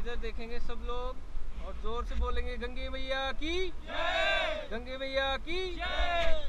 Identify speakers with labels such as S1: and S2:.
S1: इधर देखेंगे सब लोग और जोर से बोलेंगे गंगे मैया की जय, गंगे मैया की जय।